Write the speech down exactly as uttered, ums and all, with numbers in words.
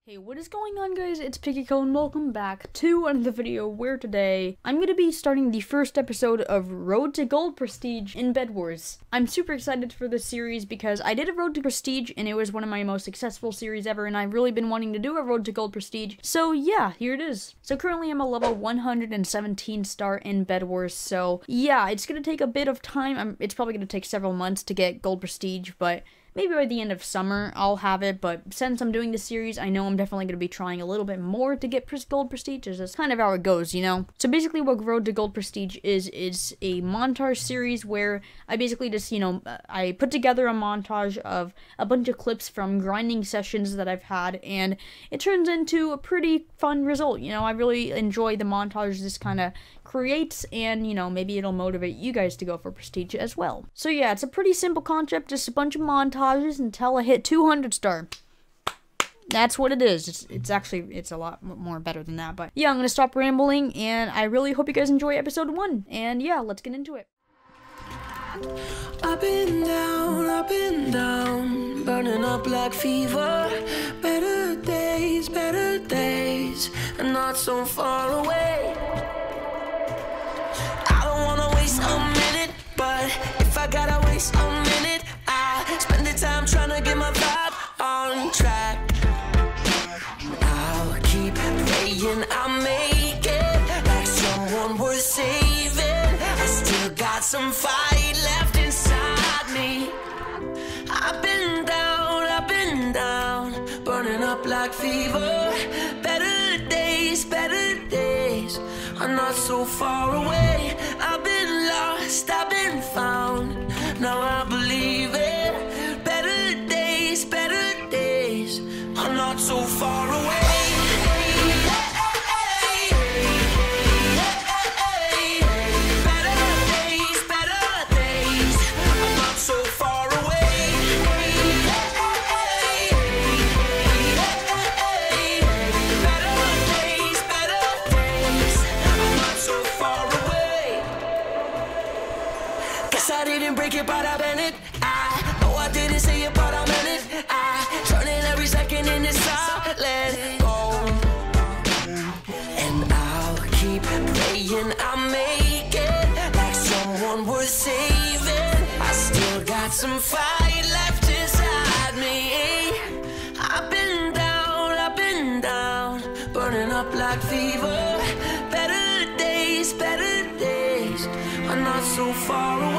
Hey, what is going on, guys? It's Pigicial and welcome back to another video where today I'm going to be starting the first episode of Road to Gold Prestige in Bedwars. I'm super excited for this series because I did a Road to Prestige and it was one of my most successful series ever, and I've really been wanting to do a Road to Gold Prestige. So yeah, here it is. So currently I'm a level one hundred seventeen star in Bedwars, so yeah, it's going to take a bit of time. I'm, it's probably going to take several months to get Gold Prestige, but maybe by the end of summer, I'll have it, but since I'm doing this series, I know I'm definitely going to be trying a little bit more to get Gold Prestige, as that's kind of how it goes, you know? So basically what Road to Gold Prestige is, is a montage series where I basically just, you know, I put together a montage of a bunch of clips from grinding sessions that I've had, and it turns into a pretty fun result, you know? I really enjoy the montage this kind of creates, and, you know, maybe it'll motivate you guys to go for Prestige as well. So yeah, it's a pretty simple concept, just a bunch of montages until I hit two hundred star. That's what it is. It's, it's actually, it's a lot more better than that, but yeah, I'm gonna stop rambling, and I really hope you guys enjoy episode one, and yeah, let's get into it. I've been down, I've been down, burning up like fever. Better days, better days, and not so far away. I don't wanna waste a minute, but if I gotta waste a minute, I spend the time trying to get my vibe on track. I'll keep praying I'll make it, like someone worth saving. I still got some fight left inside me. I've been down, I've been down, burning up like fever. Better days, better days are not so far away. I've been lost, I've been found, now I believe it. Better days, better days are not so far away. I didn't break it, but I bent it. I know I didn't say it, but I meant it. I turning every second in this silent go, and I'll keep praying I'll make it, like someone worth saving. I still got some fight left inside me. I've been down, I've been down, burning up like fever. Better days, better days are not so far away.